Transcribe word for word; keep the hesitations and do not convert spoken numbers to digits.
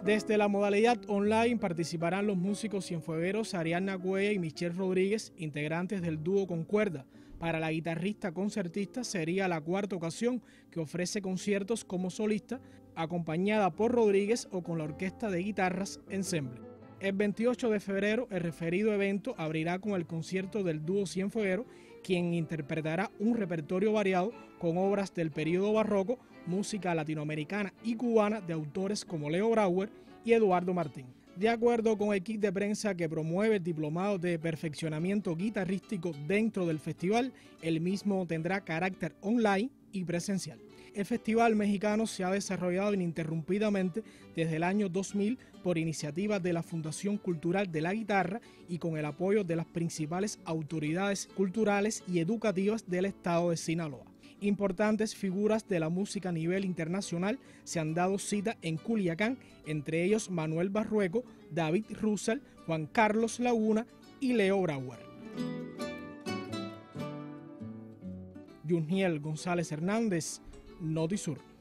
Desde la modalidad online participarán los músicos cienfuegueros Ariadna Cuella y Michelle Rodríguez, integrantes del dúo con cuerda. Para la guitarrista concertista sería la cuarta ocasión que ofrece conciertos como solista, acompañada por Rodríguez o con la orquesta de guitarras Ensemble. El veintiocho de febrero el referido evento abrirá con el concierto del dúo cienfueguero, quien interpretará un repertorio variado con obras del período barroco, música latinoamericana y cubana de autores como Leo Brauer y Eduardo Martín. De acuerdo con el kit de prensa que promueve el Diplomado de Perfeccionamiento Guitarrístico dentro del festival, el mismo tendrá carácter online y presencial. El Festival Mexicano se ha desarrollado ininterrumpidamente desde el año dos mil por iniciativa de la Fundación Cultural de la Guitarra y con el apoyo de las principales autoridades culturales y educativas del estado de Sinaloa. Importantes figuras de la música a nivel internacional se han dado cita en Culiacán, entre ellos Manuel Barrueco, David Russell, Juan Carlos Laguna y Leo Brauer. Yuniel González Hernández, Notisur.